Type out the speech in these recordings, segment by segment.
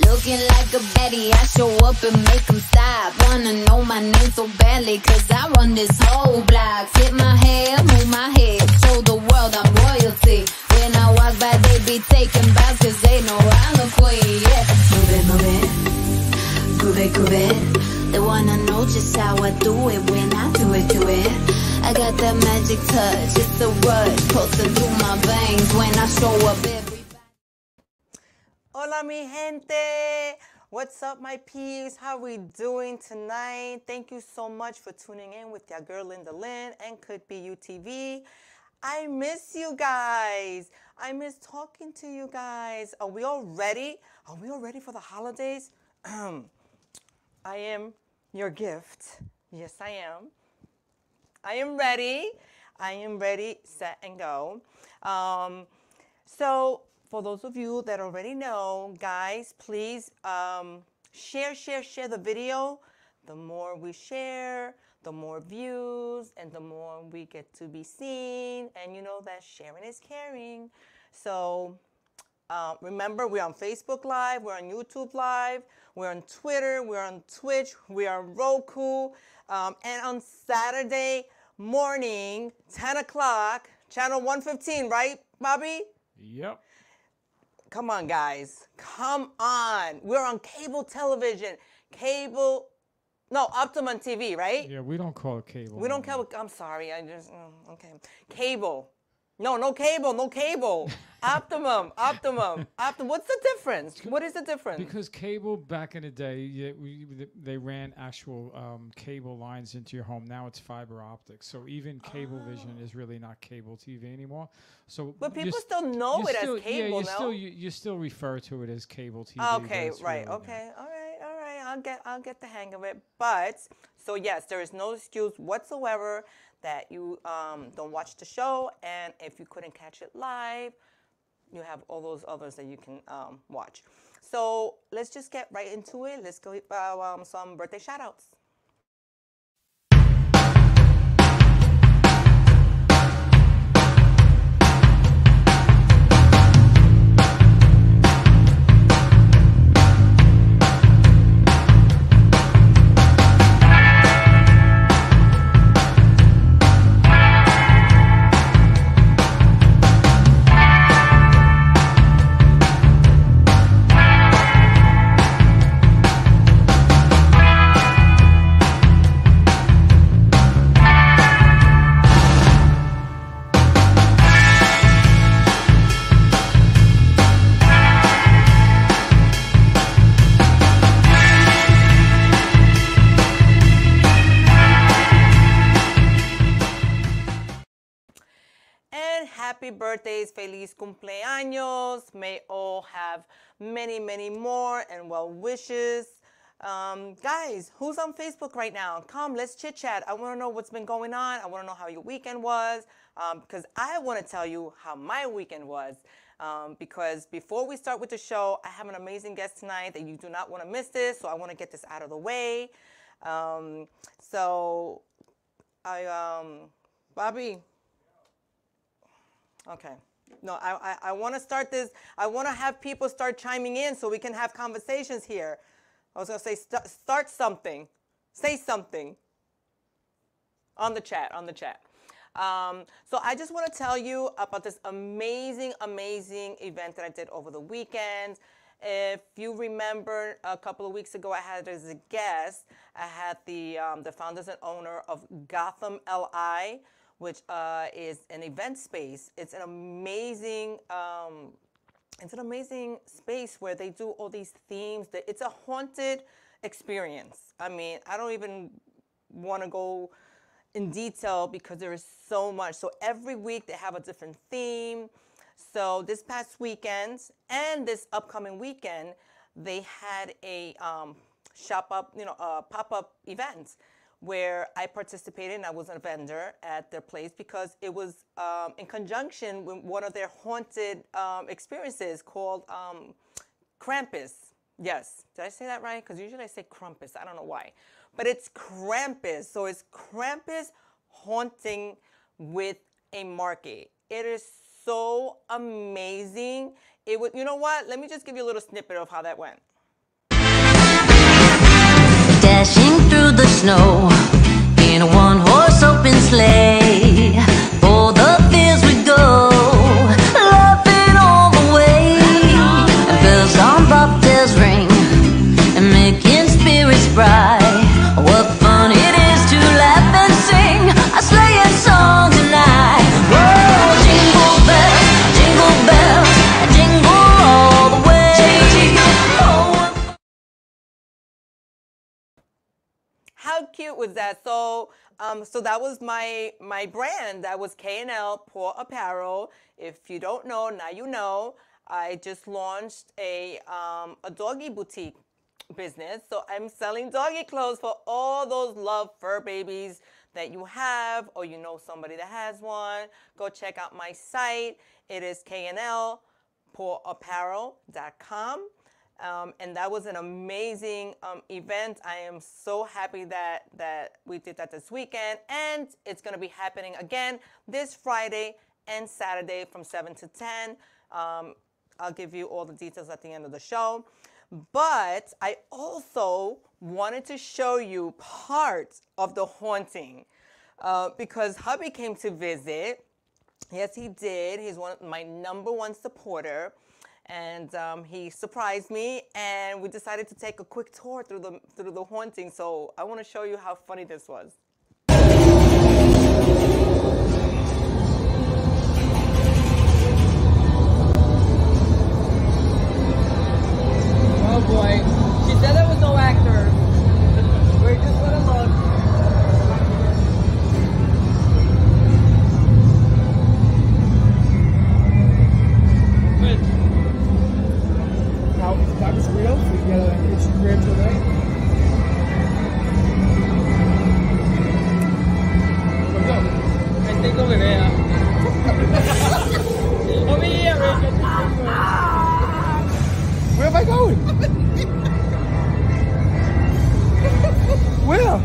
Looking like a baddie, I show up and make them stop. Wanna know my name so badly, cause I run this whole block. Flip my hair, move my head, show the world I'm royalty. When I walk by, they be taking bows, cause they know I'm the queen, yeah. Move it, move it, groove it, groove it. They wanna know just how I do it when I do it, do it. I got that magic touch, it's a rush, pulsing through my veins when I show up everybody. Hola mi gente! What's up my peeps? How we doing tonight? Thank you so much for tuning in with your girl Linda Lynn and Could Be You TV. I miss you guys. I miss talking to you guys. Are we all ready? Are we all ready for the holidays? I am your gift. Yes, I am. I am ready. I am ready, set, and go. So for those of you that already know, guys, please share the video. The more we share, the more views, and the more we get to be seen. And you know that sharing is caring. So remember, we're on Facebook Live, we're on YouTube Live, we're on Twitter, we're on Twitch, we are on Roku. And on Saturday morning, 10 o'clock, channel 115, right, Bobby? Yep. Come on, guys. Come on. We're on cable television. Optimum TV, right? Yeah, we don't call it cable. We don't call it, I'm sorry. Okay. Cable. No cable. Optimum. What's the difference? What is the difference? Because cable back in the day, they ran actual cable lines into your home. Now it's fiber optics. So even cable vision is really not cable TV anymore. So, but people still know it as cable, no? You still refer to it as cable TV. Okay, right. Really okay, all right. I'll get the hang of it. But so yes, there is no excuse whatsoever that you don't watch the show, and if you couldn't catch it live, you have all those others that you can watch. So let's just get right into it. Let's go some birthday shout outs. Happy birthdays, feliz cumpleaños. May all have many, many more and well wishes. Guys, who's on Facebook right now? Come, let's chit chat. I want to know what's been going on. I want to know how your weekend was, because I want to tell you how my weekend was. Because before we start with the show, I have an amazing guest tonight that you do not want to miss this. So I want to get this out of the way. Bobby. Okay. No, I want to start this. I want to have people start chiming in so we can have conversations here. I was going to say start something. Say something on the chat, So I just want to tell you about this amazing event that I did over the weekend. If you remember, a couple of weeks ago, I had as a guest, I had the founders and owner of Gotham LI, which is an event space. It's an amazing space where they do all these themes. It's a haunted experience. I mean, I don't even want to go in detail because there is so much. So every week they have a different theme. So this past weekend and this upcoming weekend, they had a pop-up event where I participated and I was a vendor at their place because it was in conjunction with one of their haunted experiences called Krampus. Yes, did I say that right? Because usually I say Krampus, I don't know why. But it's Krampus, so it's Krampus haunting with a market. It is so amazing. It would, you know what? Let me just give you a little snippet of how that went. dashing through the snow in a one-horse open sleigh. For the fields we go, laughing all the way. And bells on bobtails ring and making spirits bright. What fun it is to laugh and sing a sleighing song tonight. Whoa, jingle bells, jingle all the way. Oh, How cute was that? So, so that was my brand. That was K&L Paw Apparel. If you don't know, now you know. I just launched a doggy boutique business. So I'm selling doggy clothes for all those love fur babies that you have, or you know somebody that has one. Go check out my site. It is knlpawapparel.com. And that was an amazing event. I am so happy that we did that this weekend. And it's going to be happening again this Friday and Saturday from 7 to 10. I'll give you all the details at the end of the show. But I also wanted to show you part of the haunting because hubby came to visit. Yes, he did. He's my #1 supporter. And he surprised me, and we decided to take a quick tour through the haunting. So I want to show you how funny this was. Oh boy. She said there was no actor. We're just gonna look. Good. Now, if that was real, we get an Instagram today. I think over there. Over here, Rick. Where am I going? Where?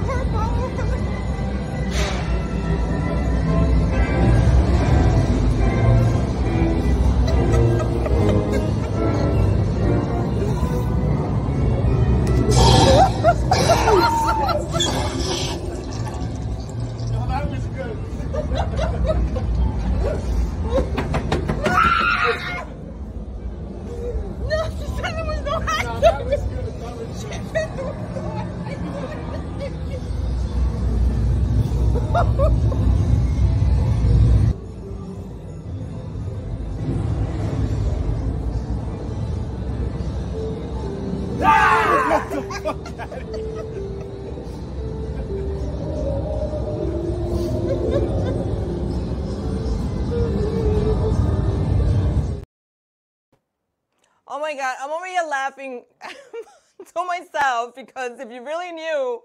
That was good. No, she said there was no No, that was good. That was Oh my God, I'm over here laughing to myself because if you really knew,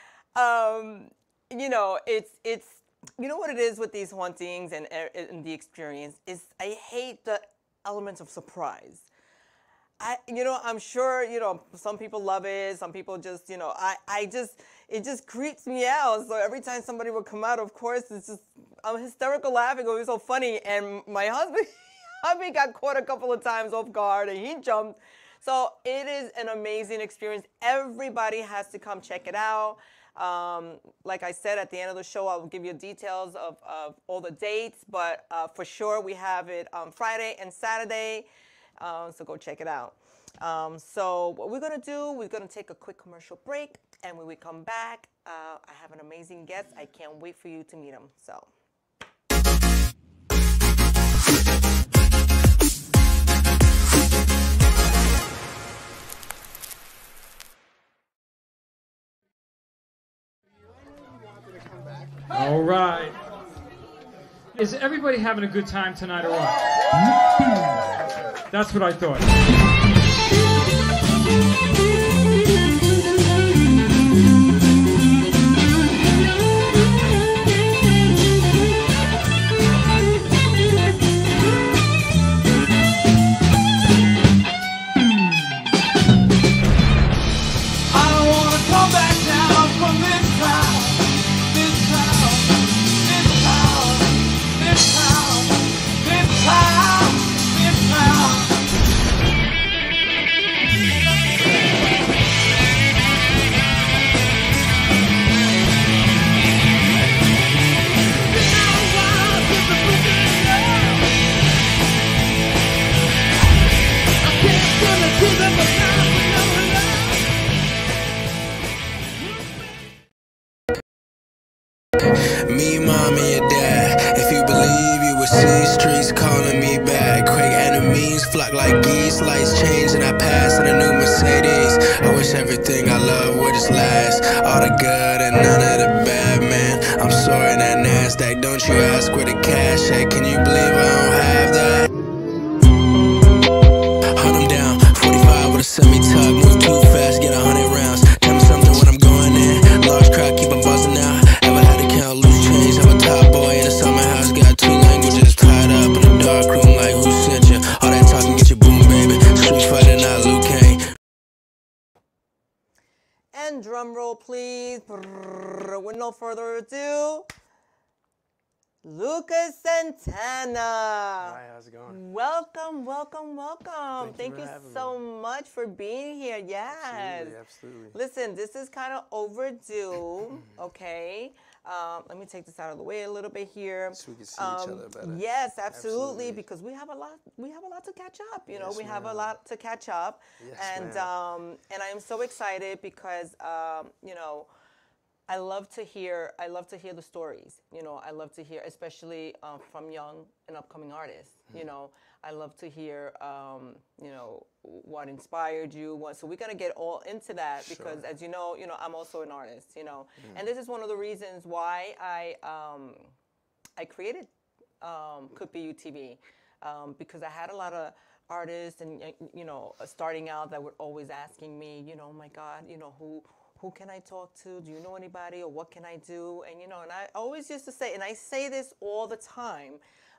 you know, it's you know what it is with these hauntings and the experience is I hate the elements of surprise. I'm sure, some people love it. Some people just, it just creeps me out. So every time somebody would come out, of course, I'm hysterical laughing. It was so funny. And my hubby got caught a couple of times off guard and he jumped. So it is an amazing experience. Everybody has to come check it out. Like I said, at the end of the show, I'll give you details of all the dates. But for sure, we have it on Friday and Saturday. So go check it out. So what we're going to do, we're going to take a quick commercial break. And when we come back, I have an amazing guest. I can't wait for you to meet him. So. All right. Is everybody having a good time tonight or what? That's what I thought. Me, mom, and your dad. If you believe, you will see streets calling me back. Quick enemies flock like geese. Lights change and I pass in a new Mercedes. I wish everything I love would just last. All the good and none of the bad, man. I'm sorry that NASDAQ. Don't you ask where the cash at? Can you believe I don't have that? Hunt 'em down. 45 with a semi-tug. Move too fast, get 100 rounds. Tell me something when I'm going in. Large crowd, keep 'em buzzing out. Ever had to count loose change? I'm a top boy in a summer house. Got 2 languages tied up in a dark room like who sent you? All that talking get you boom, baby. Street fighter, not Liu Kang. And drum roll, please. Brrr. With no further ado, Lucas Santana. Hi, how's it going? Welcome, welcome, welcome. Thank you Thank for you having so much for being here. Yes. Absolutely, absolutely. Listen, this is kind of overdue, okay? Let me take this out of the way a little bit here. So we can see each other better. Yes, absolutely, Absolutely. because we have a lot to catch up. You know, Yes, we have a ma'am. lot to catch up. Yes, and ma'am. and I am so excited because you know, I love to hear the stories. You know, I love to hear, especially from young and upcoming artists. You know, I love to hear, you know, what inspired you. So we're gonna get all into that because, as you know, I'm also an artist. You know, and this is one of the reasons why I created Could Be You TV because I had a lot of artists and you know starting out that were always asking me, you know, oh my God, you know, who can I talk to? Do you know anybody? Or what can I do? And, you know, and I always used to say, and I say this all the time,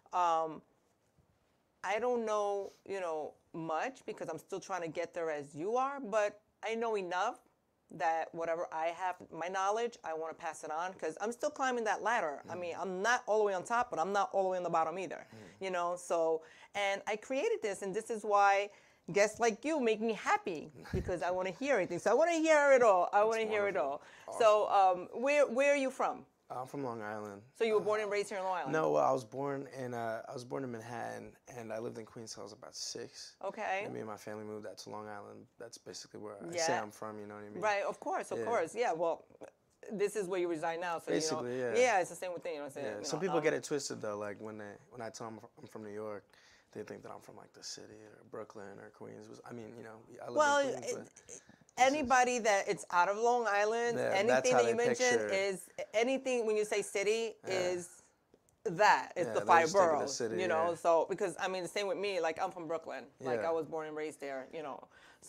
I don't know, you know, much because I'm still trying to get there as you are, but I know enough that whatever I have, my knowledge, I want to pass it on because I'm still climbing that ladder. I mean, I'm not all the way on top, but I'm not all the way on the bottom either, you know? So, and I created this, and this is why guests like you make me happy because I want to hear everything. So I want to hear it all. I want to hear it all. Awesome. So where are you from? I'm from Long Island. So you were born and raised here in Long Island? No, I was born in Manhattan, and I lived in Queens till I was about 6. Okay. And me and my family moved out to Long Island. That's basically where I Yeah. say I'm from. You know what I mean? Right. Of course. Of Yeah. course. Yeah. Well, this is where you reside now. So Basically, you know, yeah. it's the same thing. You know what I'm saying? Yeah. You Some know, people get it twisted though. Like when I tell them I'm from New York, they think that I'm from like the city or Brooklyn or Queens. I mean, you know, I live Well, in Queens, anybody that it's out of Long Island, Yeah, that's anything how that you they mention picture it. is anything when you say city is that. It's Yeah, the they 5 just think of the boroughs, city, you know. yeah. So because I mean the same with me. Like I'm from Brooklyn. Like Yeah. I was born and raised there, you know.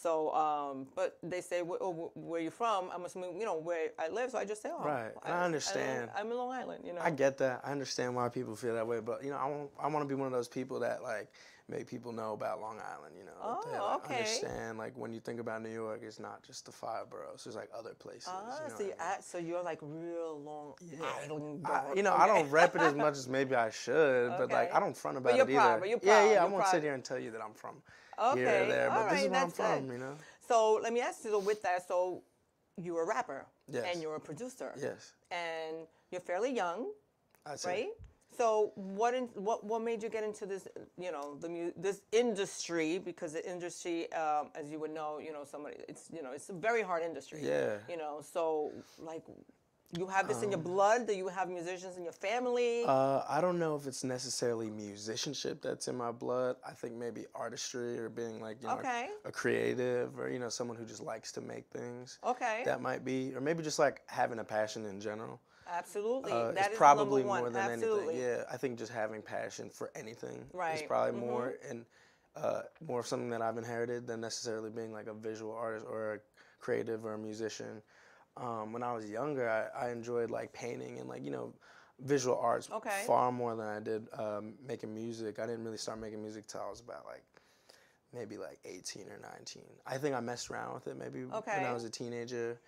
So but they say where you from? I'm assuming you know where I live. So I just say Right, and I understand. I'm in Long Island, you know. I get that. I understand why people feel that way, but you know, I want to be one of those people that like make people know about Long Island. You know, Oh, that, like, okay. understand like when you think about New York, it's not just the 5 boroughs. There's like other places. Ah, you know so what I mean? so you're like real Long Island. You know, I don't rep it as much as maybe I should, but like Okay. I don't front about you're it proud, either. but you're yeah, proud, yeah, I you're won't proud. sit here and tell you that I'm from Okay, here or there, but all this is right, where I'm that's from. good. You know. So let me ask you, so with that, so you're a rapper. Yes. And you're a producer. Yes. And you're fairly young, I'd say. right? So what made you get into this, you know, this industry? Because the industry, as you would know, you know, it's a very hard industry. Yeah. You know, so like, you have this in your blood? Do you have musicians in your family? I don't know if it's necessarily musicianship that's in my blood. I think maybe artistry or being like, you know, Okay. a creative or, you know, someone who just likes to make things. Okay. That might be, or maybe just like having a passion in general. Absolutely. It's That is probably number one. more than Absolutely. anything. Yeah, I think just having passion for anything is Right. probably more and more of something that I've inherited than necessarily being like a visual artist or a creative or a musician. When I was younger, I enjoyed like painting and like, you know, visual arts Okay. far more than I did making music. I didn't really start making music till I was about like maybe like 18 or 19. I think I messed around with it maybe when Okay. I was a teenager.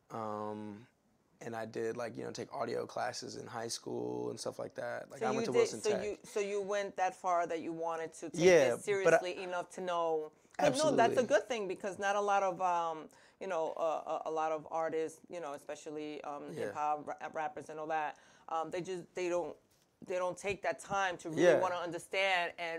And I did like, you know, take audio classes in high school and stuff like that. Like I went to Wilson Tech. So you went that far that you wanted to take Yeah, it but seriously enough to know. But no, that's a Absolutely. good thing because not a lot of you know a lot of artists, you know, especially hip hop rappers and all that. They don't take that time to really Yeah. want to understand and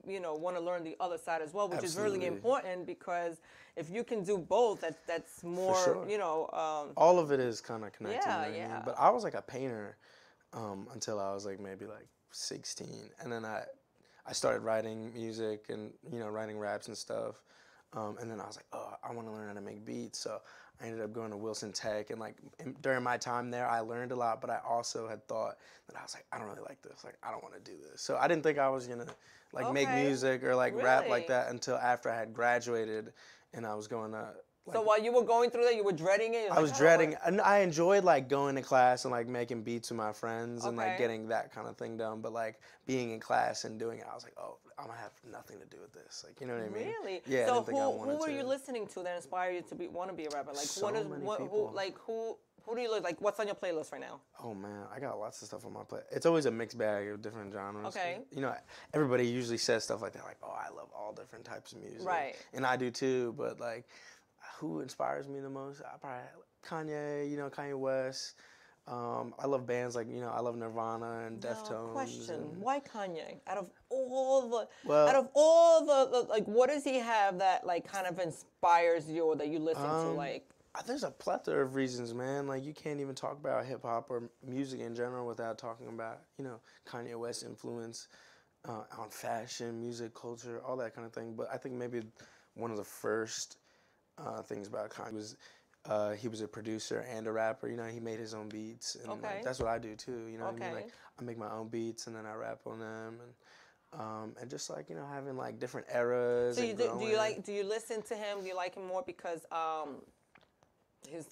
want to learn the other side as well, which is really Absolutely. important, because if you can do both, that's more, sure. All of it is kind of connected. Yeah, you know what I mean? yeah. But I was like a painter until I was like maybe like 16, and then I started writing music and writing raps and stuff. And then I was like, oh, I want to learn how to make beats. So I ended up going to Wilson Tech, and like during my time there, I learned a lot. But I also had thought that I was like, I don't really like this. Like, I don't want to do this. So I didn't think I was gonna like make Okay. music or like rap like Really? that until after I had graduated, and I was going to. Like, So while you were going through that, you were dreading it? You're I like, was don't dreading, wanna- and I enjoyed like going to class and like making beats with my friends and like Okay. getting that kind of thing done. But like being in class and doing it, I was like, oh, I'm gonna have nothing to do with this. Like, you know what I mean? Really? Yeah. I So didn't think I who wanted were to. you listening to that inspired you to want to be a rapper? Like So what is many what people. who do you like? What's on your playlist right now? Oh man, I got lots of stuff on my plate. It's always a mixed bag of different genres. Okay. You know, everybody usually says stuff like that, like, oh, I love all different types of music. Right. And I do too, but like, who inspires me the most? I probably Kanye. Kanye West. I love bands like I love Nirvana and Deftones. Now, question: and- why Kanye? Out of all the, Well- like, what does he have that like kind of inspires you or that you listen to? Like, There's a plethora of reasons, man. Like, you can't even talk about hip hop or music in general without talking about Kanye West's influence on fashion, music, culture, all that kind of thing. But I think maybe one of the first things about Kanye was he was a producer and a rapper. He made his own beats, and Okay. like, that's what I do too. You know what I mean? Okay. Like, I make my own beats and then I rap on them, and just like having like different eras. so and do you growing. like? Do you listen to him? Do you like him more because his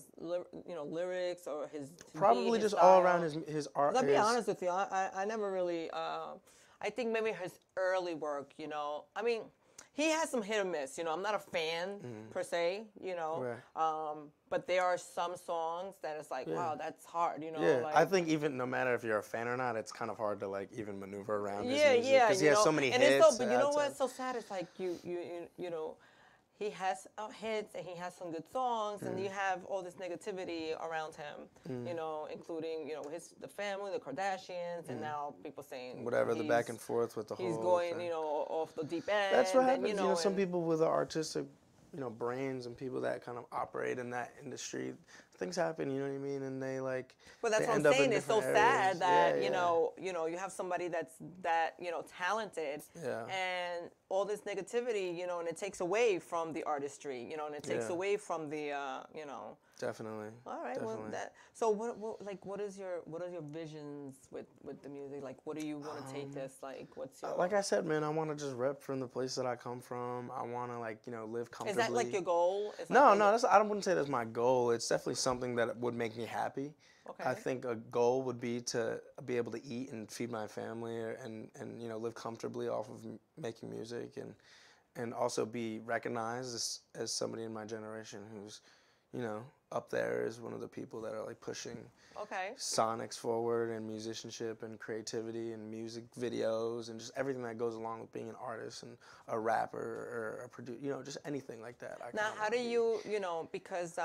lyrics or his Probably beat, his just all style? around his art. I'll be honest with you. I never really. I think maybe his early work. I mean, he has some hit or miss. I'm not a fan per se. Right. But there are some songs that it's like, wow, that's hard. Yeah, like, I think even no matter if you're a fan or not, it's kind of hard to like even maneuver around his yeah, music yeah. because he has so many and hits. But you know what's so sad? It's like you know. He has hits and he has some good songs, and you have all this negativity around him, including the family, the Kardashians, and now people saying whatever the back and forth with the he's whole going, thing. off the deep end. That's what and, happens. Some and- people with artistic, brains and people that kind of operate in that industry, things happen. You know what I mean? And they like. But that's they what end I'm up in saying. It's so different sad areas. that Yeah. you have somebody that's that talented, Yeah. and all this negativity, and it takes away from the artistry, and it takes Yeah. away from the, Definitely. All right. Definitely. Well, so what is your visions with the music? Like, what do you want to take this? Like, what's your Like I said, man, I want to just rep from the place that I come from. I want to live comfortably. Is that like your goal? Is No, like no, I wouldn't say that's my goal. It's definitely something that would make me happy. Okay. I think a goal would be to be able to eat and feed my family and live comfortably off of making music and also be recognized as somebody in my generation who's, up there as one of the people that are like pushing Okay. sonics forward and musicianship and creativity and music videos and just everything that goes along with being an artist and a rapper or a producer, just anything like that. Now, how do you, because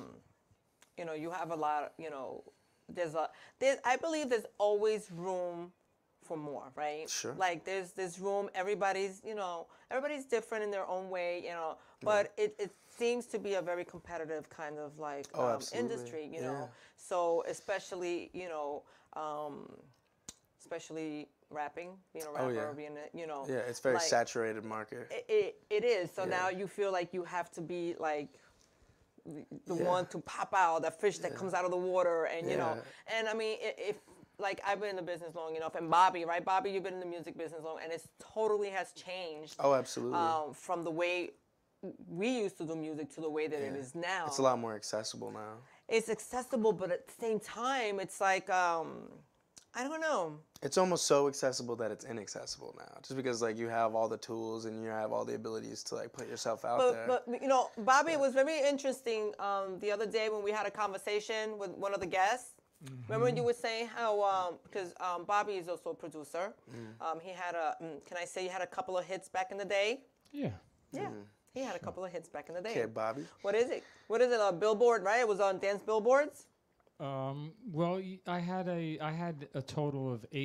you have a lot, I believe there's always room for more, right? Sure. Like there's room. Everybody's different in their own way, but it seems to be a very competitive kind of like absolutely. industry, Yeah. So especially, especially rapping, being a rapper, Oh, yeah. being Yeah, it's a very like, saturated market. It is. So Yeah. now you feel like you have to be like the one to pop out, that fish that comes out of the water, and and I mean, if like I've been in the business long enough, and Bobby, right? Bobby, you've been in the music business long, and it's totally has changed. Oh, absolutely. From the way we used to do music to the way that it is now. It's a lot more accessible now. It's accessible, but at the same time, it's like I don't know. It's almost so accessible that it's inaccessible now. Just because like you have all the tools and you have all the abilities to like put yourself out there. But Bobby, it was very interesting the other day when we had a conversation with one of the guests. Remember you were saying how because Bobby is also a producer. He had can I say he had a couple of hits back in the day? Yeah. Yeah. He had a couple of hits back in the day. Okay, Bobby. What is it? What is it? A Billboard, right? It was on dance billboards. Well, I had a total of 8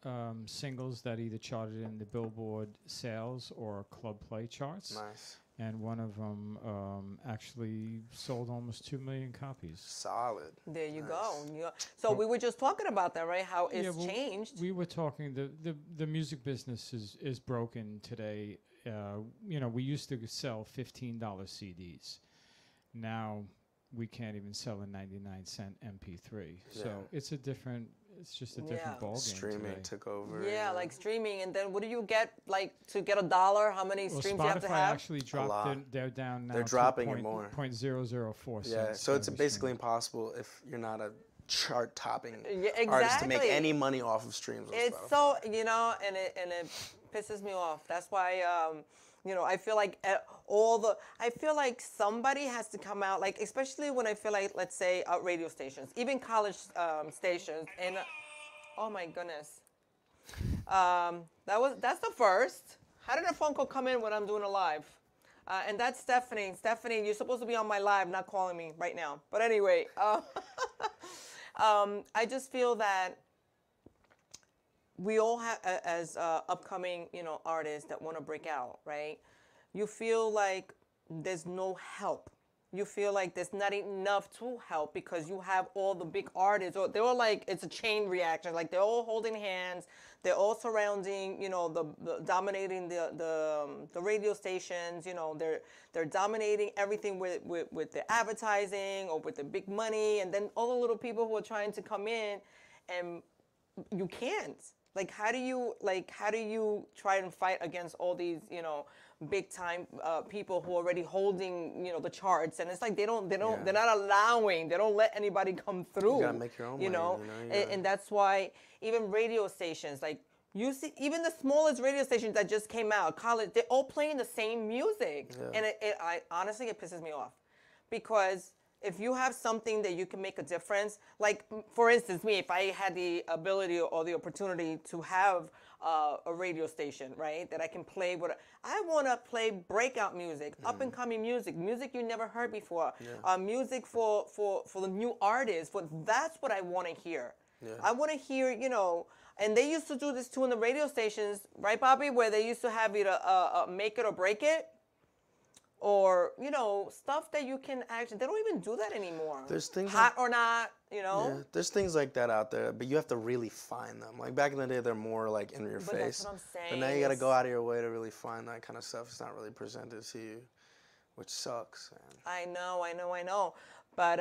singles that either charted in the Billboard sales or club play charts. Nice. And one of them actually sold almost 2 million copies. Solid. There you Nice. go. So we were just talking about that, right? How it's well, changed. We were talking, the music business is broken today. We used to sell $15 CDs. Now we can't even sell a 99-cent MP3. So it's just a different ballgame. Streaming today. took over. Yeah, like streaming, and then what do you get? Like to get $1, how many streams you have to Spotify have? actually dropped. They're down now. They're dropping it more. 0.004 Yeah, cents. so it's every basically stream. impossible if you're not a chart-topping Yeah, artist to make exactly. any money off of streams. On It's Spotify. so and it pisses me off. That's why I feel like I feel like somebody has to come out, like especially when I feel like, let's say, radio stations, even college stations, and oh my goodness, that's the first. How did a phone call come in when I'm doing a live? And that's Stephanie. Stephanie, you're supposed to be on my live, not calling me right now. But anyway, I just feel that we all have, as upcoming, artists that want to break out, right? You feel like there's no help. You feel like there's not enough to help because you have all the big artists, or they're all like, it's a chain reaction. Like they're all holding hands. They're all surrounding, the dominating the radio stations. They're dominating everything with the advertising or with the big money, and then all the little people who are trying to come in, and you can't. Like, how do you try and fight against all these, big time people who are already holding, the charts? And it's like they're not allowing, they don't let anybody come through. You gotta make your own money, And that's why even radio stations, like you see, even the smallest radio stations that just came out, college, they're all playing the same music. Yeah. And I honestly, it pisses me off, because if you have something that you can make a difference, like for instance, me, if I had the ability or the opportunity to have a radio station, right, that I can play what I want to play, breakout music, up and coming music you never heard before, music for the new artists. That's what I want to hear. Yeah. I want to hear, and they used to do this too in the radio stations, right, Bobby, where they used to have either make it or break it. Or, stuff that you can actually, they don't even do that anymore. There's things hot or not, Yeah, there's things like that out there, but you have to really find them. Like back in the day, they're more like in your But face. that's what I'm saying. But now you got to go out of your way to really find that kind of stuff. It's not really presented to you, which sucks, man. I know. But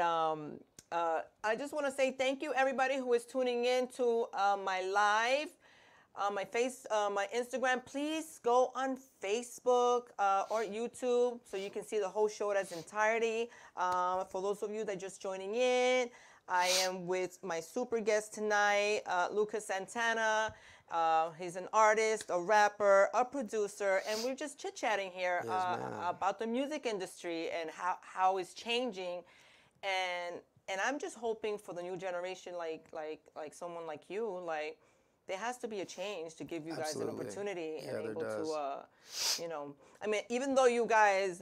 I just want to say thank you, everybody who is tuning in to my live. My Instagram. Please go on Facebook or YouTube so you can see the whole show in its entirety. For those of you that are just joining in, I am with my super guest tonight, Lucas Santana. He's an artist, a rapper, a producer, and we're just chit-chatting here about the music industry and how it's changing. And I'm just hoping for the new generation, like someone like you, like. There has to be a change to give you guys an opportunity and able to, I mean, even though you guys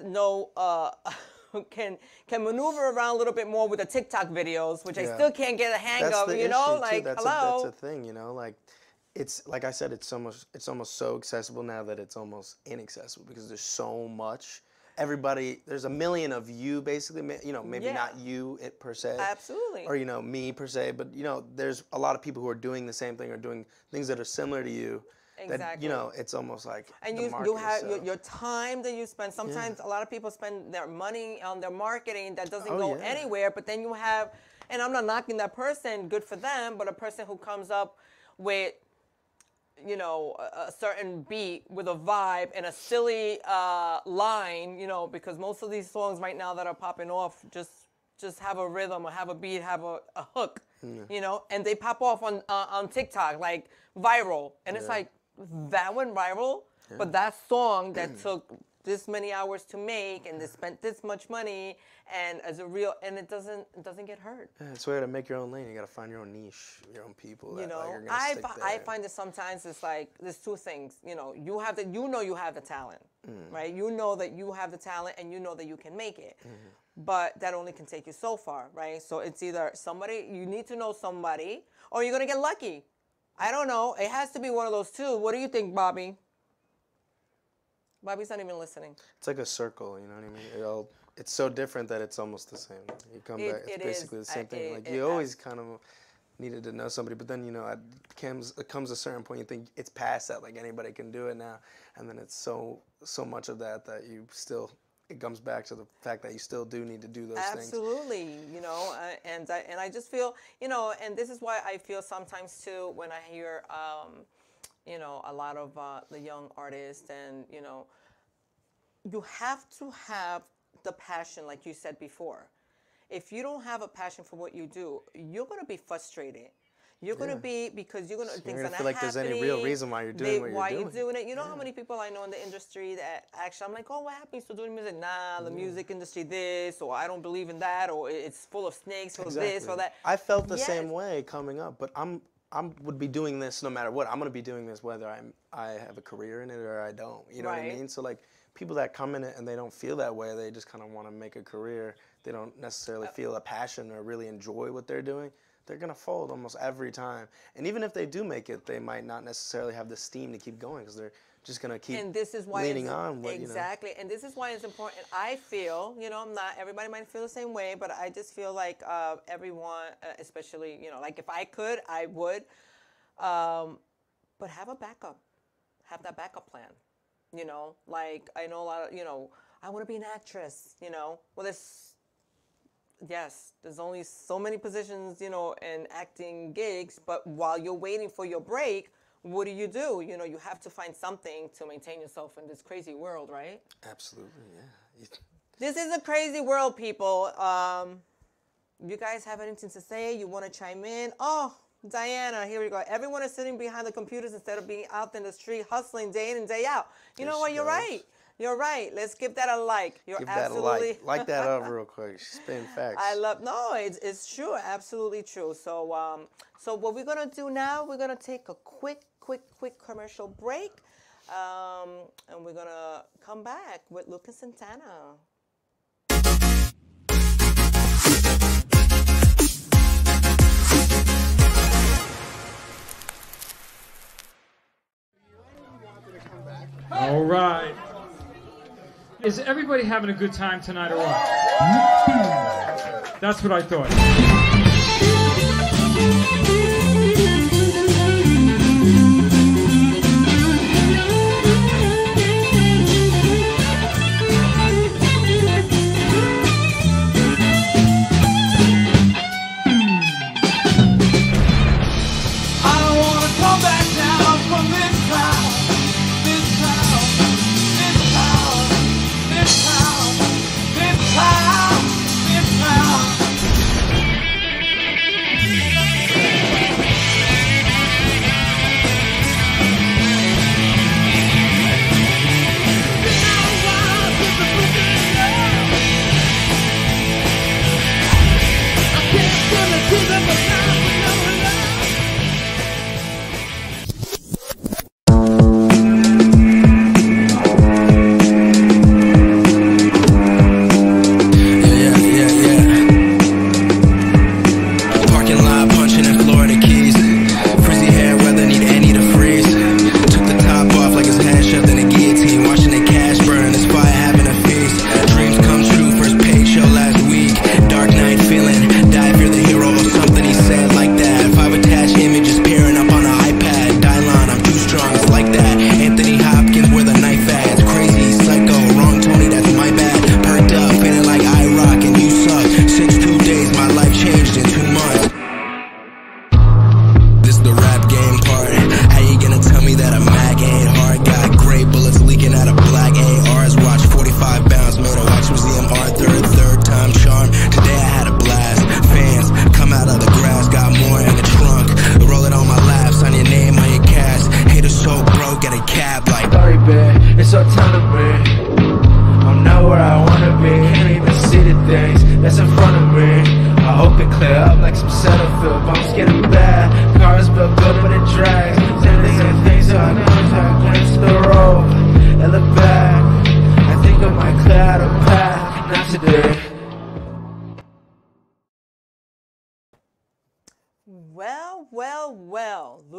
can maneuver around a little bit more with the TikTok videos, which I still can't get a hang of, like, hello. That's the thing, like, it's, like I said, it's almost so accessible now that it's almost inaccessible because there's so much. Everybody, there's a million of you basically, maybe not you per se. Absolutely. Or, me per se, but, there's a lot of people who are doing the same thing or doing things that are similar to you. Exactly. That, it's almost like and the you market have itself. your time that you spend. Sometimes a lot of people spend their money on their marketing that doesn't go anywhere, but then you have, and I'm not knocking that person, good for them, but a person who comes up with, a certain beat with a vibe and a silly line, because most of these songs right now that are popping off just have a rhythm or have a beat, have a hook, and they pop off on TikTok, like viral. And it's like, that went viral, but that song that took this many hours to make and they spent this much money and and it doesn't get heard. Yeah, it's way to make your own lane. You got to find your own niche, your own people. That, you're gonna stick there. I find that sometimes it's like there's two things. You have the talent, right? You know that you have the talent and you know that you can make it. But that only can take you so far, right? So it's either you need to know somebody, or you're gonna get lucky. I don't know. It has to be one of those two. What do you think, Bobby? Bobby's not even listening. It's like a circle, you know what I mean? It's so different that it's almost the same. You come back, it's basically the same thing. Like you always kind of needed to know somebody, but then it comes a certain point you think it's past that, like anybody can do it now, and then it's so much of that you still. It comes back to the fact that you still do need to do those things. Absolutely, and I just feel, and this is why I feel sometimes too when I hear, a lot of the young artists, and you have to have the passion, like you said before. If you don't have a passion for what you do, you're gonna be frustrated. You're gonna be, because you're gonna things are not feel like there's any real reason why you're doing what you're doing. it. You know how many people I know in the industry that actually, I'm like, oh, what happens to doing music? Nah, the music industry this, or I don't believe in that, or it's full of snakes, or this, or that. I felt the same way coming up, but I would be doing this no matter what. I'm gonna be doing this whether I have a career in it or I don't. You know what I mean? So like people that come in it and they don't feel that way, they just kind of want to make a career. They don't necessarily feel a passion or really enjoy what they're doing. They're going to fold almost every time. And even if they do make it, they might not necessarily have the steam to keep going because they're just going to keep leaning on what, Exactly. And this is why it's important. I feel, everybody might feel the same way, but I just feel like everyone, especially, like if I could, I would. But have a backup. Have that backup plan. Like I know a lot of, I want to be an actress, well, there's only so many positions, and acting gigs, but while you're waiting for your break, what do? You have to find something to maintain yourself in this crazy world, right? Absolutely, yeah. This is a crazy world, people. You guys have anything to say? You want to chime in? Oh, Diana, here we go. Everyone is sitting behind the computers instead of being out in the street hustling day in and day out. You know what? You're right. You're right. Let's give that a like. You're absolutely like that up real quick. Spin facts. It's true. Absolutely true. So so what we're gonna do now? We're gonna take a quick commercial break, and we're gonna come back with Luke and Santana. All right. Is everybody having a good time tonight or what? That's what I thought.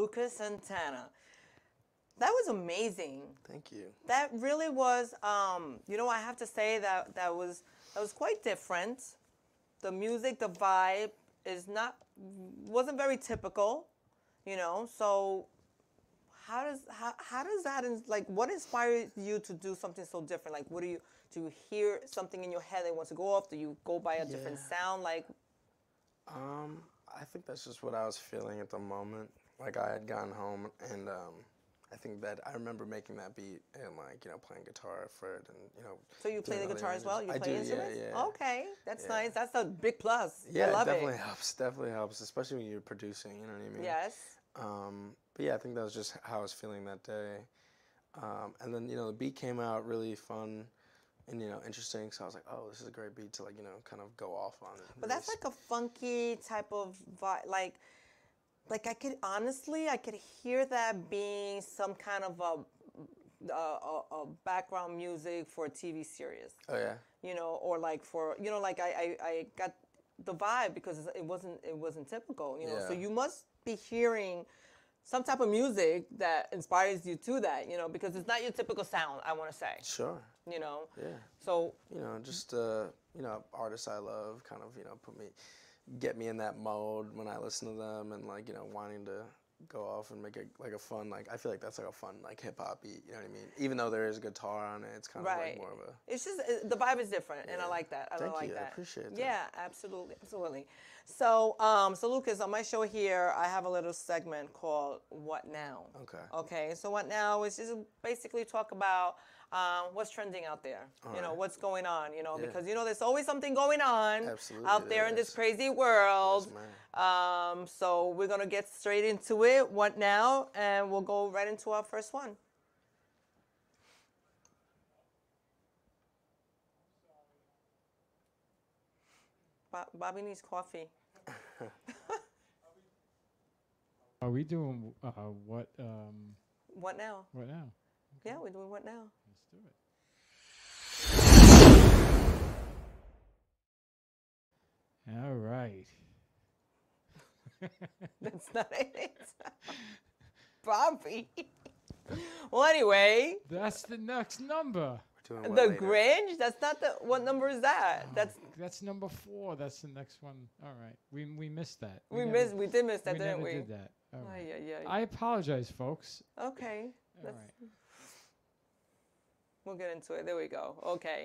Lucas Santana. That was amazing. Thank you. That really was, you know, I have to say that was quite different. The music, the vibe wasn't very typical, you know. So how does that, like, what inspires you to do something so different? Like, do you hear something in your head that wants to go off? Do you go by a different sound? Like, I think that's just what I was feeling at the moment. Like, I had gotten home, and I think that I remember making that beat and, like, you know, playing guitar for it, and, you know. So you play the guitar as well? You I play do, instruments? yeah. Okay, that's nice. That's a big plus. Yeah, I love it definitely helps, especially when you're producing, you know what I mean? Yes. But yeah, I think that was just how I was feeling that day. And then, you know, the beat came out really fun and, you know, interesting. So I was like, oh, this is a great beat to, like, you know, kind of go off on. But that's like a funky type of vibe. Like I could hear that being some kind of a background music for a TV series. Oh yeah. You know, or like for, you know, like I got the vibe because it wasn't typical. You know, so Yeah. you must be hearing some type of music that inspires you to that, you know, because it's not your typical sound, I want to say. Sure. You know? Yeah. So, you know, just, you know, artists I love kind of, you know, get me in that mode when I listen to them and, like, you know, wanting to go off and make it like a fun, like, I feel like that's like a fun, like, hip-hop beat, you know what I mean? Even though there is guitar on it, it's kind of like more of a... It's just, the vibe is different, and I like that. I Thank like you. that. I appreciate that. Yeah, absolutely, absolutely. So, so Lucas, on my show here, I have a little segment called What Now? Okay. Okay, so What Now is just basically talk about what's trending out there. You know, what's going on, you know, because, you know, there's always something going on out there in this crazy world. Yes, so we're going to get straight into it. What now? And we'll go right into our first one. Bobby needs coffee. Are we doing what? What now? What now? Yeah, we're doing what now? Let's do it. All right. That's not it. Bobby. Well, anyway. That's the next number. We're The doing what later? Grinch? That's not the. What number is that? That's number 4. That's the next one. All right. We missed that. We did miss that, we didn't never we? did that. All right. Yeah. I apologize, folks. Okay. All right. We'll get into it. There we go. Okay.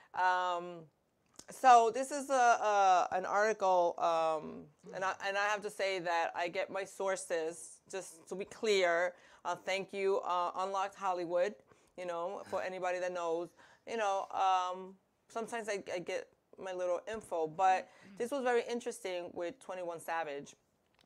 So this is an article, and I have to say that I get my sources, just to be clear. Thank you, Unlocked Hollywood. You know, for anybody that knows, you know, sometimes I get my little info, but this was very interesting with 21 Savage.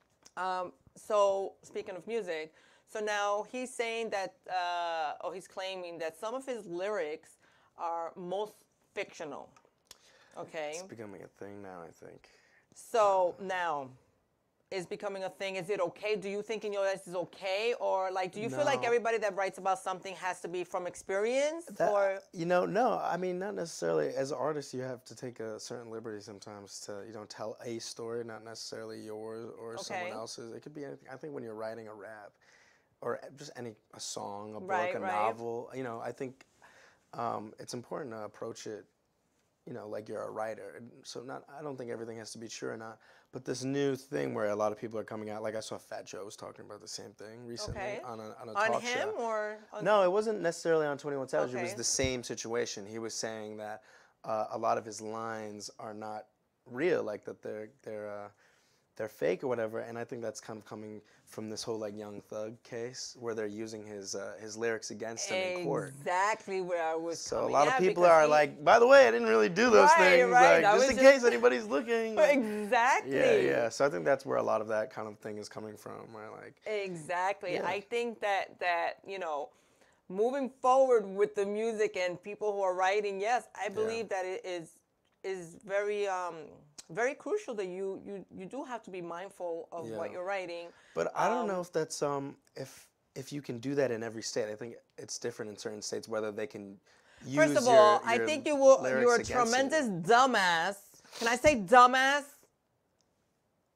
So speaking of music, so now he's saying that, or he's claiming that some of his lyrics are most fictional. Okay. It's becoming a thing now, I think. So now, it's becoming a thing. Is it okay? Do you think in your eyes is okay, or like, do you feel like No. everybody that writes about something has to be from experience, or? You know, no. I mean, not necessarily. As an artist, you have to take a certain liberty sometimes to, you know, tell a story, not necessarily yours or someone else's. It could be anything. I think when you're writing a rap, or just a song, a book, a novel, you know, I think it's important to approach it, you know, like you're a writer. So I don't think everything has to be true or not. But this new thing where a lot of people are coming out, like I saw Fat Joe was talking about the same thing recently on a talk show. On him or? No, it wasn't necessarily on 21 Savage. It was the same situation. He was saying that a lot of his lines are not real, like that they're fake or whatever. And I think that's kind of coming from this whole like Young Thug case where they're using his lyrics against him in court. Exactly where I was. So a lot of people are like, by the way, I didn't really do those things, like, just in case anybody's looking. Exactly. Yeah. So I think that's where a lot of that kind of thing is coming from, where like. Exactly. Yeah. I think that you know, moving forward with the music and people who are writing, yes, I believe that it is very crucial that you do have to be mindful of what you're writing. But I don't know if that's if you can do that in every state. I think it's different in certain states whether they can use First of all, your I think you're a lyrics against tremendous you. dumbass. Can I say dumbass?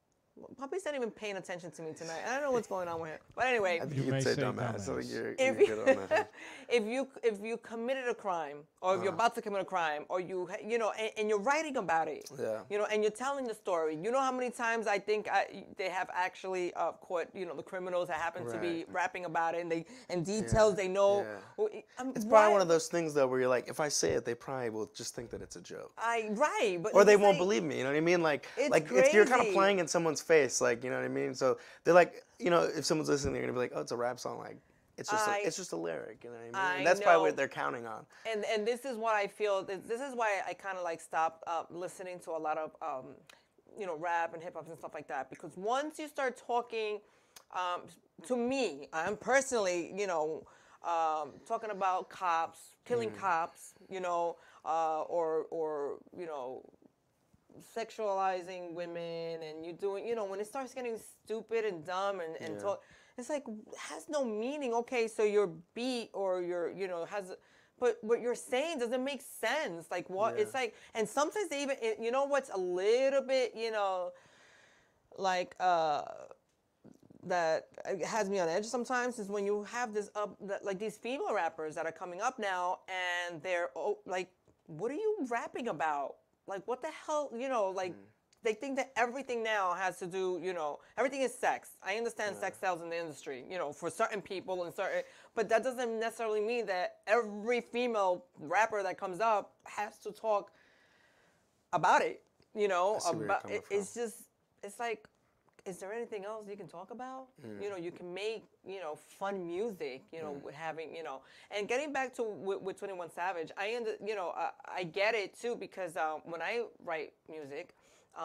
Puppy's not even paying attention to me tonight. I don't know what's going on with him. But anyway, I think You you may could say say dumbass. So dumbass. you're if good on that. if you committed a crime, or if you're about to commit a crime, or you know, and you're writing about it, Yeah. you know, and you're telling the story. You know how many times I think they have actually caught, you know, the criminals that happen to be Right. rapping about it, and details they know. Yeah. Well, It's why- probably one of those things though where you're like, if I say it, they probably will just think that it's a joke. Right, but Or they it's won't like- believe me, you know what I mean? Like It's if you're kind of crazy. playing in someone's face, like, you know what I mean? So they're like, you know, if someone's listening, they're gonna be like, oh, it's a rap song, like it's just a lyric, you know what I mean? And that's probably know. what they're counting on. And this is what I feel. This is why I kind of like stopped listening to a lot of you know, rap and hip hop and stuff like that, because once you start talking, to me, I'm personally, you know, talking about cops, killing cops, you know, or you know, sexualizing women, and you doing, you know, when it starts getting stupid and dumb and talk, it's like, has no meaning. Okay, so your beat or your, you know, but what you're saying doesn't make sense. Like what? Yeah. It's like, and sometimes they even, you know, what's a little bit, you know, like that has me on edge sometimes is when you have this like these female rappers that are coming up now, and they're like, what are you rapping about? Like, what the hell, you know, like, they think that everything now has to do, you know, everything is sex. I understand sex sells in the industry, you know, for certain people and certain, but that doesn't necessarily mean that every female rapper that comes up has to talk about it, you know. I see where you're About coming it, from. it's just, it's like, is there anything else you can talk about? You know, you can make, you know, fun music, you know, with having, you know, and getting back to with 21 Savage, you know, I get it too, because when I write music,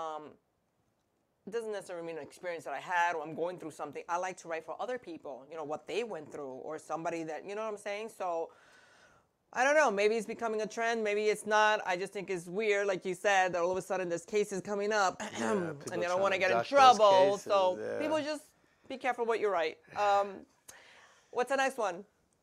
it doesn't necessarily mean an experience that I had or I'm going through something. I like to write for other people, you know, what they went through, or somebody that, you know what I'm saying? So I don't know, maybe it's becoming a trend, maybe it's not. I just think it's weird, like you said, that all of a sudden there's cases coming up and they don't want to get in trouble. So people just be careful what you write. What's the next one?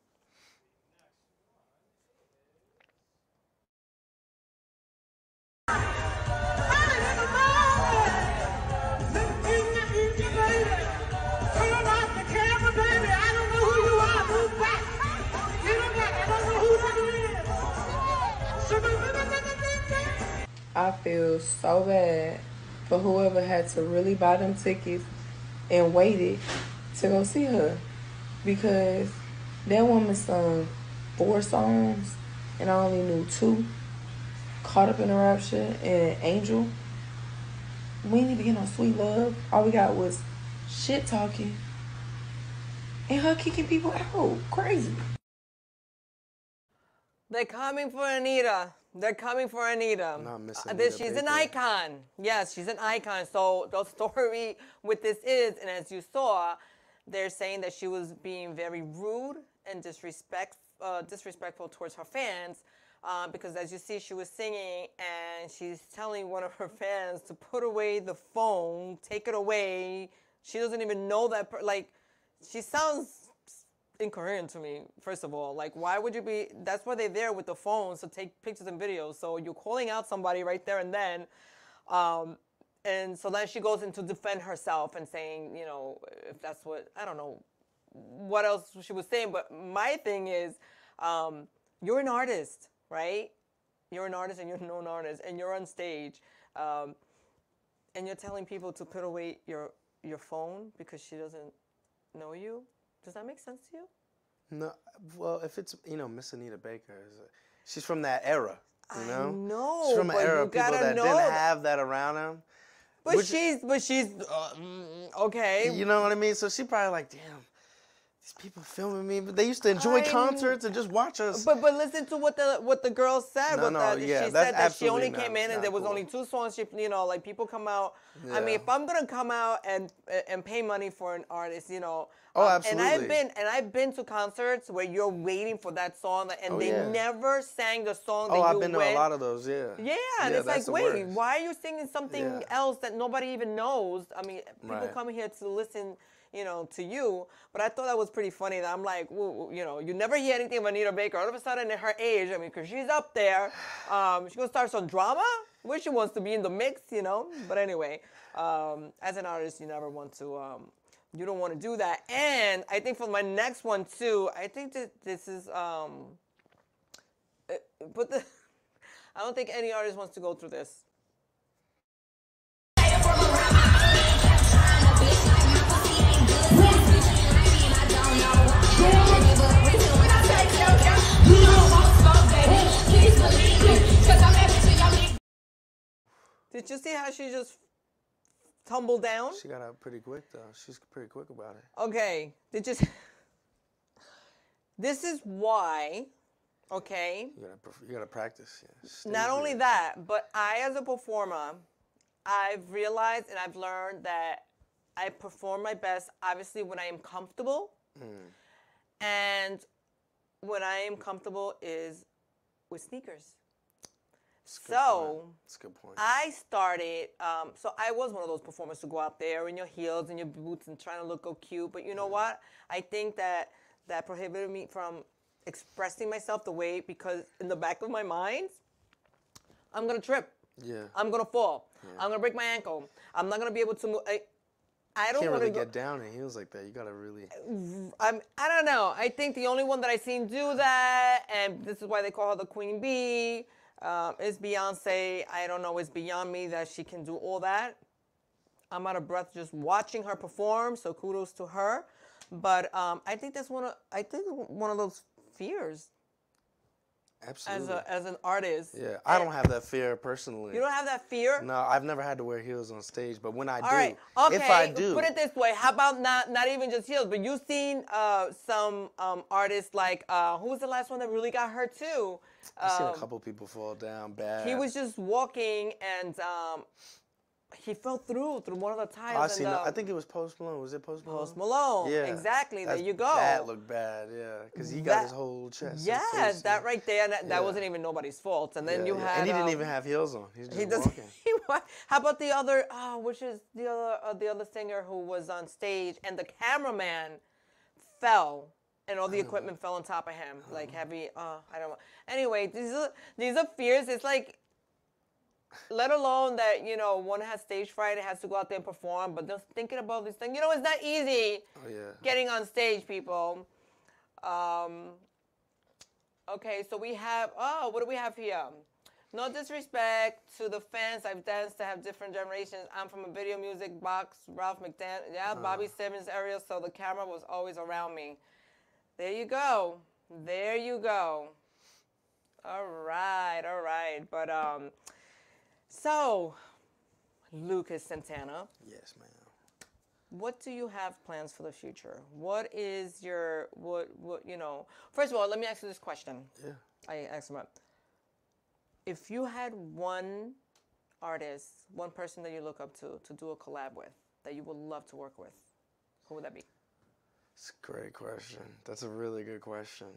I feel so bad for whoever had to really buy them tickets and waited to go see her, because that woman sung 4 songs and I only knew 2. Caught Up in a Rapture and Angel. We didn't even get no Sweet Love. All we got was shit talking and her kicking people out. Crazy. They're coming for Anita. They're coming for Anita. Not Miss Anita She's an Baker. icon. Yes, she's an icon. So the story with this is, and as you saw, they're saying that she was being very rude and disrespectful towards her fans, because as you see, she was singing and she's telling one of her fans to put away the phone, take it away. She doesn't even know that. Like, she sounds incoherent to me, first of all. Like, why would you be, that's why they're there with the phones, to take pictures and videos. So you're calling out somebody right there and then. And so then she goes in to defend herself and saying, you know, if that's what, I don't know what else she was saying. But my thing is, you're an artist, right? You're an artist and you're a known artist and you're on stage. And you're telling people to put away your phone because she doesn't know you. Does that make sense to you? No, well, if it's, you know, Miss Anita Baker, she's from that era, you know? I know, She's from an but era you of people gotta that know didn't that. have that around them. But Which- she's okay. You know what I mean? So she probably like, damn, these people filming me. But they used to enjoy concerts and just watch us. But listen to what the girl said. No, She yeah, said that's that she only absolutely came not- in and not there was cool. only 2 songs. She, you know, like, people come out. I mean, Yeah. if I'm gonna come out and pay money for an artist, you know. Oh, And absolutely. I've been to concerts where you're waiting for that song and they yeah. never sang the song that Oh, you I've been to a went. lot of those, yeah. Yeah, and it's like, that's the wait, worst. why are you singing something Yeah. else that nobody even knows? I mean, people Right. come here to listen, you know, to you. But I thought that was pretty funny. That I'm like, you know, you never hear anything of Anita Baker. All of a sudden, at her age, I mean, because she's up there, she's gonna start some drama. Where she wants to be in the mix, you know. But anyway, as an artist, you never want to. You don't want to do that. And I think for my next one too, I think that this is but I don't think any artist wants to go through this. Did you see how she just tumbled down? She got out pretty quick, though. She's pretty quick about it. Okay. This is why, okay? You gotta practice. Yeah. Not only that, but I, as a performer, I've realized and I've learned that I perform my best, obviously, when I am comfortable. And when I am comfortable is with sneakers. So that's a good point. I started, so I was one of those performers to go out there in your heels and your boots and trying to look so cute. But you know what? I think that prohibited me from expressing myself the way, because in the back of my mind, I'm going to trip. Yeah. I'm going to fall. Yeah. I'm going to break my ankle. I'm not going to be able to move. I don't can't want really to get down in heels like that. You gotta really. I don't know. I think the only one that I seen do that, and this is why they call her the Queen Bee, is Beyonce. I don't know. It's beyond me that she can do all that. I'm out of breath just watching her perform. So kudos to her. But I think that's one of those fears. Absolutely. As an artist. Yeah, I don't have that fear personally. You don't have that fear? No, I've never had to wear heels on stage, but when I do, right. Okay. if I do. Put it this way, how about not even just heels, but you've seen some artists like, who was the last one that really got hurt too? I've seen a couple people fall down bad. He was just walking and he fell through one of the tiles. I think it was Post Malone. Was it Post Malone? Post Malone. Yeah. Exactly. There you go. That looked bad, yeah. Because he got his whole chest. Yes, that right there. That wasn't even nobody's fault. And then you had. And he didn't even have heels on. He's just walking. How about the other, which is the other singer who was on stage and the cameraman fell. And all the equipment fell on top of him, like heavy. I don't know. Anyway, these are fears. It's like, let alone that, you know, one has stage fright and has to go out there and perform, but just thinking about these things, you know, it's not easy getting on stage, people. Okay, so we have, what do we have here? No disrespect to the fans. I've danced to have different generations. I'm from a video music box, Ralph McDaniel, Bobby Simmons area, so the camera was always around me. There you go. There you go. All right. But, so, Lucas Santana. Yes, ma'am. What do you have plans for the future? What is your, you know, first of all, let me ask you this question. Yeah. I asked him, if you had one artist, one person that you look up to do a collab with, that you would love to work with, who would that be? It's a great question. That's a really good question.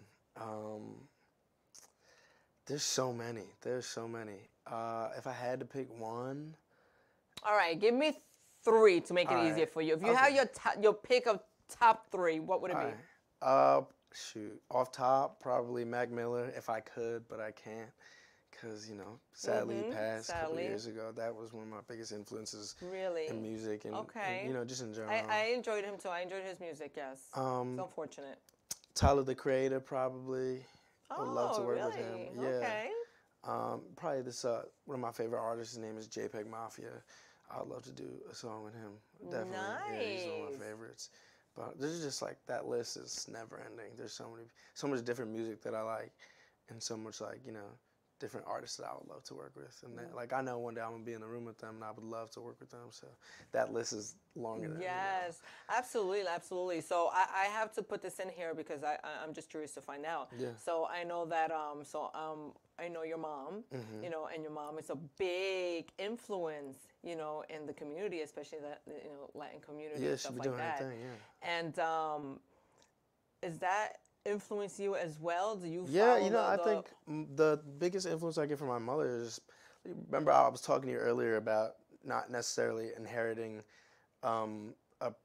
There's so many. If I had to pick one. All right, give me 3 to make it easier for you. If you have your pick of top 3, what would it be? Shoot. Off top, probably Mac Miller, if I could, but I can't. Because, you know, sadly he passed a couple years ago. That was one of my biggest influences in music and, you know, just in general. I enjoyed him too. I enjoyed his music, yes. It's unfortunate. Tyler, the Creator, probably. I would love to work with him. Yeah. Okay. Probably this, one of my favorite artists, his name is JPEG Mafia. I would love to do a song with him. Definitely. Nice. Yeah, he's one of my favorites. But there's just like, that list is never ending. There's so much different music that I like, and so much like, you know, different artists that I would love to work with. And like, I know one day I'm going to be in the room with them, and I would love to work with them. So that list is longer than Yes, absolutely. So I have to put this in here because I'm just curious to find out. Yeah. So I know that, I know your mom, you know, and your mom is a big influence, you know, in the community, especially the, you know, Latin community and stuff like that. And is that influence you as well? Do you follow you know, I think the biggest influence I get from my mother is, remember I was talking to you earlier about not necessarily inheriting a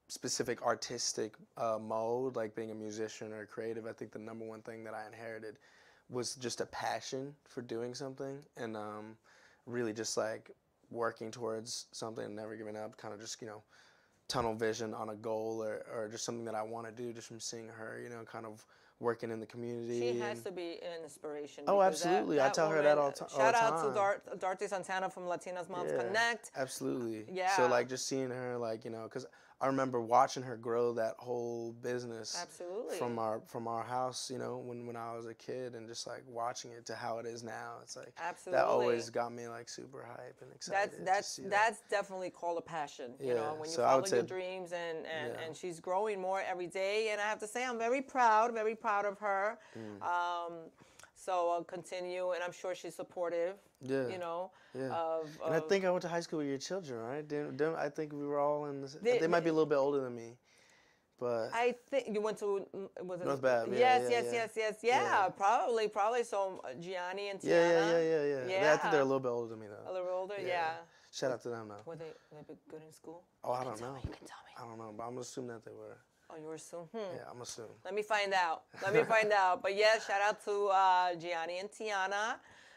specific artistic mode, like being a musician or a creative. I think the number one thing that I inherited was just a passion for doing something, and really just like working towards something and never giving up, kind of just, you know, tunnel vision on a goal or just something that I want to do just from seeing her, you know, kind of working in the community. She has to be an inspiration. Oh, because absolutely. I tell her that all the time. Shout out to Dorothy Santana from Latinas Moms Connect. Absolutely. Yeah. So like just seeing her, like, you know, because I remember watching her grow that whole business. Absolutely. From our house, you know, when I was a kid, and just like watching it to how it is now. It's like absolutely. That always got me like super hype and excited. That's definitely called a passion. Yeah. You know, when you So follow your dreams, and she's growing more every day. And I have to say, I'm very proud of her. So I'll continue, and I'm sure she's supportive. Yeah. You know. Yeah. And I think I went to high school with your children, right? Didn't I think we were all in the. They might be a little bit older than me, but. I think you went to North Bath. Yeah. Probably. So Gianni and Tiana. Yeah. I think they're a little bit older than me though. A little older, yeah. Shout out to them though. Were they good in school? Oh, I don't know. You can tell me. I don't know, but I'm gonna assume that they were. Oh, you were assume? Yeah, I'm assuming. Let me find out. But yeah, shout out to Gianni and Tiana.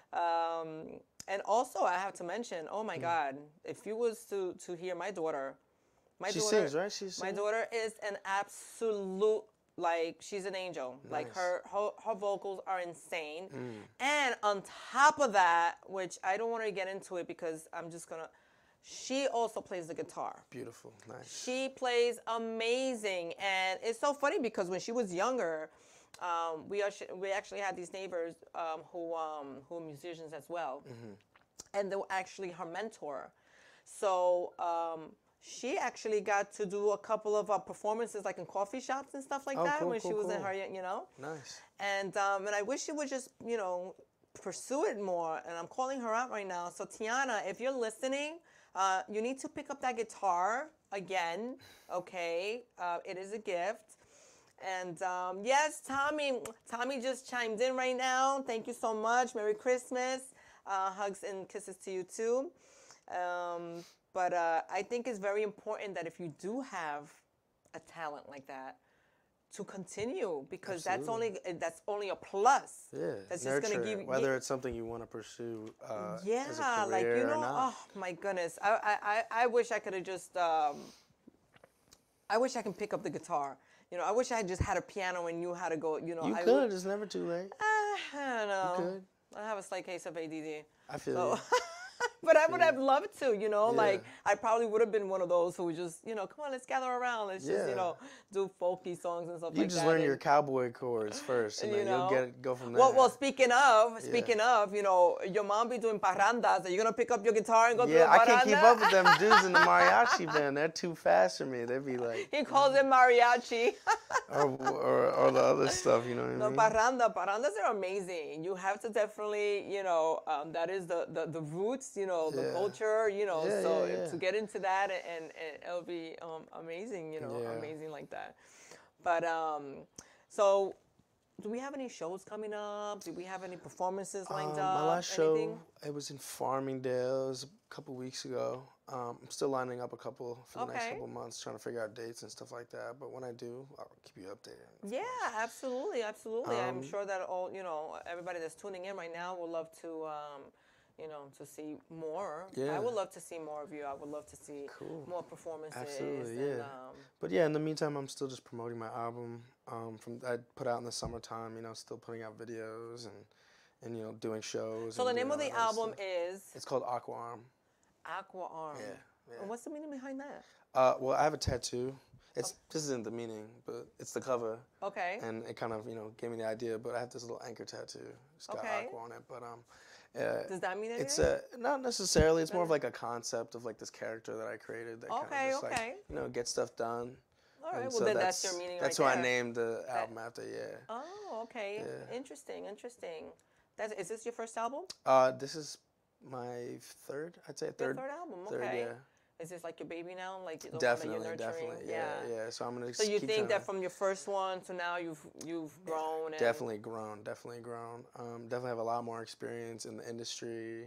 And also, I have to mention, oh my God, if you was to hear my daughter. She sings, right? My daughter is an absolute, like, she's an angel. Nice. Like, her vocals are insane. And on top of that, which I don't want to get into it because I'm just going to, she also plays the guitar. Beautiful, nice. She plays amazing, and it's so funny because when she was younger, we actually had these neighbors who are musicians as well, and they were actually her mentor. So she actually got to do a couple of performances, like in coffee shops and stuff like that, cool, when she was cool. in her, you know. Nice. And I wish she would just, you know, pursue it more. And I'm calling her out right now. So Tiana, if you're listening. You need to pick up that guitar again, okay? It is a gift. And yes, Tommy just chimed in right now. Thank you so much. Merry Christmas. Hugs and kisses to you too. But I think it's very important that if you do have a talent like that, to continue, because that's only a plus. Yeah, that's nurture just gonna give whether it's something you want to pursue. As a career like, you know, or not. oh my goodness, I wish I could have just. I wish I can pick up the guitar. You know, I wish I just had a piano and knew how to go. You know, you could. It's never too late. I don't know. You could. I have a slight case of ADD. I feel you. But I would have loved to, you know, like I probably would have been one of those who would just, you know, come on, let's gather around. Let's just, you know, do folky songs and stuff like that. You just learn your cowboy chords first, and then you'll go from there. Well, speaking of, you know, your mom be doing parrandas. Are you going to pick up your guitar and go do a parranda? I can't keep up with them dudes in the mariachi band. They're too fast for me. They'd be like... He calls it mariachi. or the other stuff, you know what I mean? Parrandas are amazing. You have to definitely, you know, that is the roots, you know, the culture, you know, to get into that and it'll be amazing, you know, amazing like that. But so do we have any shows coming up? Do we have any performances lined up? My last show, it was in Farmingdale. It was a couple weeks ago. I'm still lining up a couple for the next couple months, trying to figure out dates and stuff like that. But when I do, I'll keep you updated. Yeah, absolutely. I'm sure that all, you know, everybody that's tuning in right now will love to, you know, to see more. Yeah. I would love to see more of you. I would love to see more performances. Absolutely, and, but yeah, in the meantime, I'm still just promoting my album. I put out in the summertime, you know, still putting out videos and you know, doing shows. So the name of the album is? It's called Aqua Arm. Aqua Arm. Yeah. And what's the meaning behind that? Well, I have a tattoo. This isn't the meaning, but it's the cover. Okay. And it kind of, you know, gave me the idea. But I have this little anchor tattoo. It's got aqua on it. But does that mean anything? It's not necessarily. It's more of like a concept of like this character that I created that kind of just like, you know, get stuff done. All right. Well, then that's your meaning. That's right who I named the album after. Yeah. Oh, okay. Yeah. Interesting. Is this your first album? This is my third. I'd say third. Your third album. Third, okay. Yeah. Is this like your baby now? Like definitely, you're definitely, yeah. So I'm gonna. So you think that from your first one to now you've grown? And definitely grown. Definitely have a lot more experience in the industry.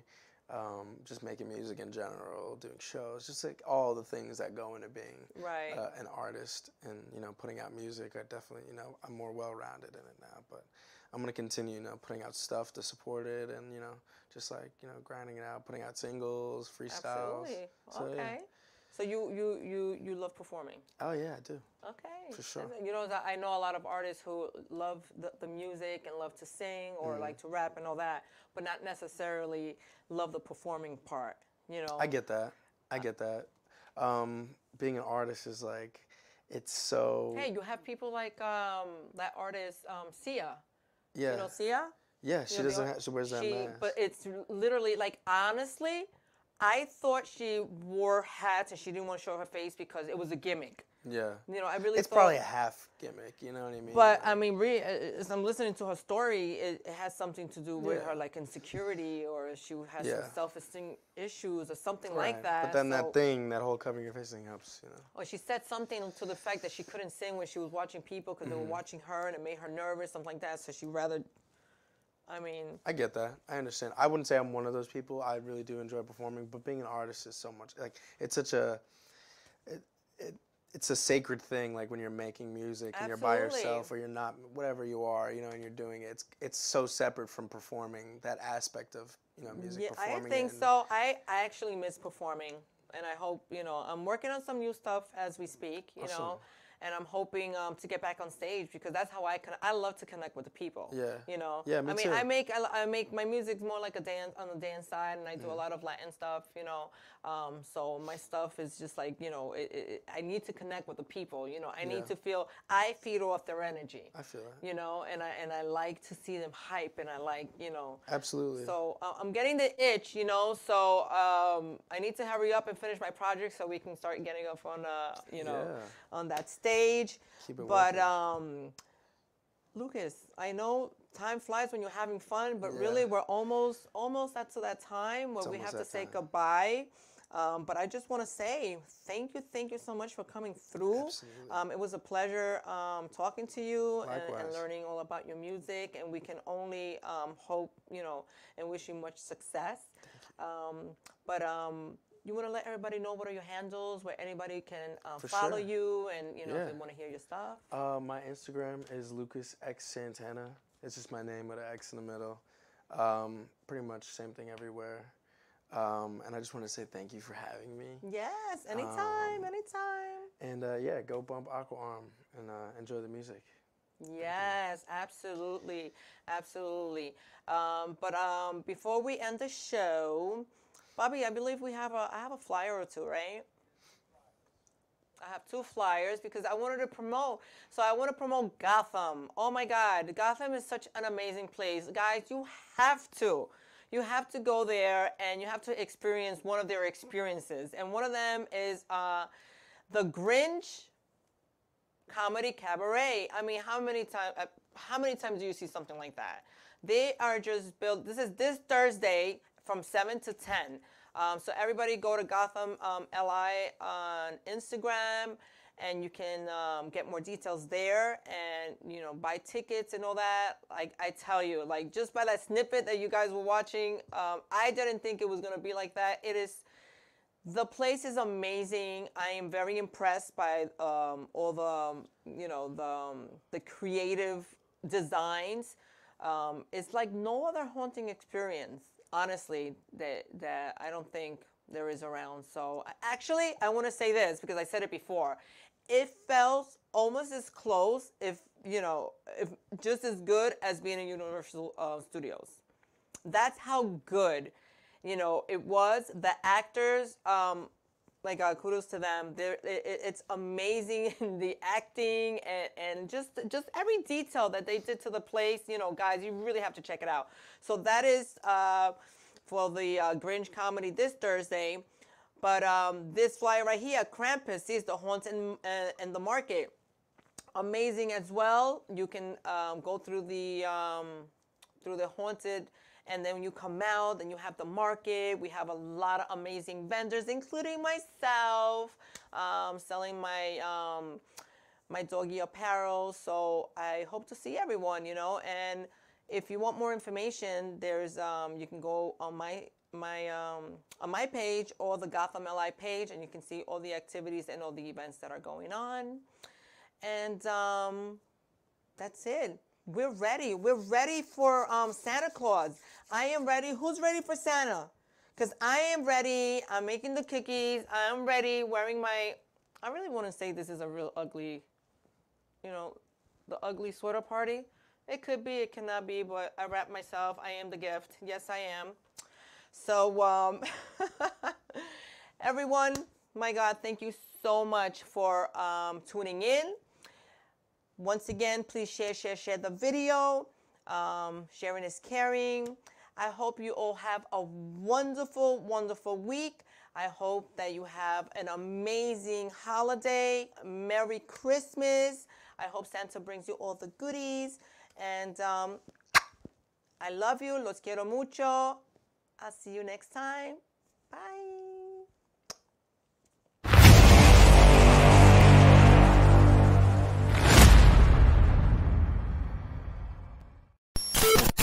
just making music in general, doing shows, just like all the things that go into being Right. an artist and, you know, putting out music. I definitely, you know, I'm more well-rounded in it now, but I'm going to continue, you know, putting out stuff to support it and, you know, just like, you know, grinding it out, putting out singles, freestyles. Absolutely. So, Okay. yeah. So you love performing. Oh, yeah, I do. Okay. For sure. You know, I know a lot of artists who love the music and love to sing or like to rap and all that, but not necessarily love the performing part, you know? I get that. I get that. Being an artist is like, it's so... Hey, you have people like that artist, Sia. Yeah. You know Sia? Yeah, she You know, doesn't have, she wears that mask. But it's literally, like, honestly, I thought she wore hats and she didn't want to show her face because it was a gimmick. Yeah. You know, I really It's thought, probably a half gimmick, you know what I mean? But I mean, as I'm listening to her story, it has something to do with Yeah. her like insecurity, or she has Yeah. some self-esteem issues or something Right. like that. But then so, that thing, that whole covering your face thing helps, you know? or she said something to the fact that she couldn't sing when she was watching people because they were watching her and it made her nervous, something like that. So she rather, I mean. I get that. I understand. I wouldn't say I'm one of those people. I really do enjoy performing, but being an artist is so much, like, it's such a, it's a sacred thing, like when you're making music and you're by Absolutely. yourself or you're not, whatever you are, you know, and you're doing it. It's so separate from performing, that aspect of, you know, music, Yeah, I performing. think it and- so. I actually miss performing, and I hope, you know, I'm working on some new stuff as we speak, you Awesome. know, and I'm hoping to get back on stage because that's how I love to connect with the people. Yeah. You know. Yeah, me I mean, too. I make my music's more like a dance on the dance side, and I do a lot of Latin stuff, you know. So my stuff is just like, you know, I need to connect with the people, you know. I need Yeah. to feel I feed off their energy. I feel that. You know, and I like to see them hype, and I like, you know. Absolutely. So I'm getting the itch, you know. So I need to hurry up and finish my project so we can start getting up on, you know, Yeah. on that stage. Keep it But working. Lucas, I know time flies when you're having fun, but Yeah. really we're almost up to that time where It's we almost have to that say time. goodbye. But I just want to say thank you so much for coming through. Absolutely. It was a pleasure talking to you and Likewise. learning all about your music, and we can only hope, you know, and wish you much success. But you want to let everybody know what are your handles, where anybody can For follow sure. you, and, you know, if Yeah. they want to hear your stuff. My Instagram is Lucas X Santana. It's just my name with an X in the middle. Pretty much same thing everywhere. And I just want to say thank you for having me. Yes, anytime, anytime. And yeah, go bump Aqua Arm and enjoy the music. Yes, absolutely, absolutely. But before we end the show, Bobby, I believe I have a flyer or two, right? I have 2 flyers because I wanted to promote. So I want to promote Gotham. Oh my God, Gotham is such an amazing place. Guys, you have to. You have to go there and you have to experience one of their experiences. And one of them is the Grinch Comedy Cabaret. I mean, how many times do you see something like that? They are just built. This is this Thursday from 7 to 10. So everybody go to Gotham LI on Instagram, and you can get more details there, and, you know, buy tickets and all that. Like, I tell you, like, just by that snippet that you guys were watching, I didn't think it was gonna be like that. The place is amazing. I am very impressed by all the, you know, the creative designs. It's like no other haunting experience, honestly, that I don't think there is around. So actually, I want to say this because I said it before. It felt almost as close, if just as good as being in Universal Studios. That's how good, it was. The actors, kudos to them. It's amazing in the acting and just every detail that they did to the place. Guys, you really have to check it out. So that is for the Grinch comedy this Thursday. But this flyer right here, Krampus, is the Haunted and the Market. Amazing as well. You can go through the Haunted, and then when you come out, then you have the market. We have a lot of amazing vendors, including myself, selling my doggy apparel. So I hope to see everyone, And if you want more information, there's you can go on my on my page, or the Gotham LI page, and you can see all the activities and all the events that are going on. And that's it. We're ready. We're ready for Santa Claus. I am ready. Who's ready for Santa? Because I am ready. I'm making the cookies. I'm ready, wearing my, I really want to say this is a real ugly, you know, the ugly sweater party. It could be, it cannot be, but I wrap myself. I am the gift. Yes, I am. So, everyone, my God, thank you so much for tuning in. Once again, please share the video. Sharing is caring. I hope you all have a wonderful, wonderful week. I hope that you have an amazing holiday. Merry Christmas. I hope Santa brings you all the goodies. And I love you. Los quiero mucho. I'll see you next time. Bye.